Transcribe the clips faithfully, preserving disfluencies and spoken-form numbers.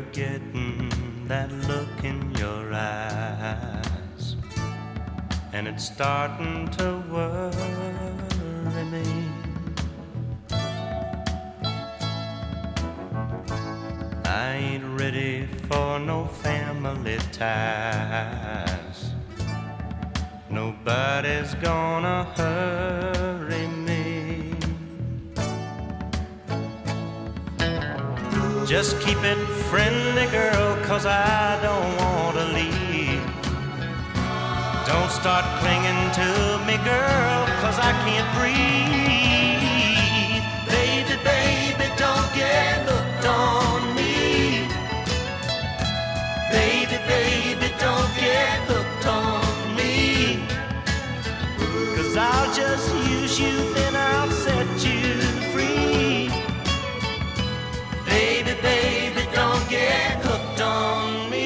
getting that look in your eyes, and it's starting to worry me. I ain't ready for no family ties. Nobody's gonna hurry me. Just keep it friendly, girl, 'cause I don't want to leave. Don't start clinging to me, girl, 'cause I can't breathe. Baby, baby, don't get hooked on me. Baby, baby, don't get hooked on me. 'Cause I'll just use you, then I'll set you free. Baby, baby, don't get hooked on me.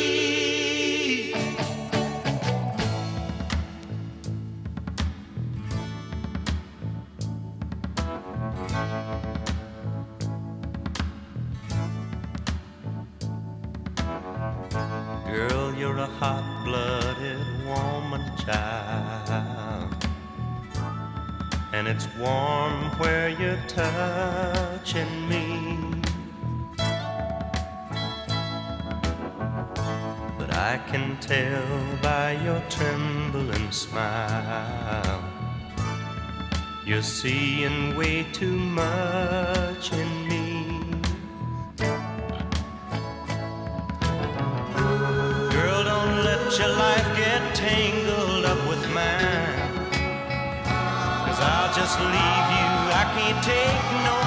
Girl, you're a hot-blooded woman, child, and it's warm where you're touching me. But I can tell by your trembling smile, you're seeing way too much in me. Your life get tangled up with mine, 'cause I'll just leave you. I can't take no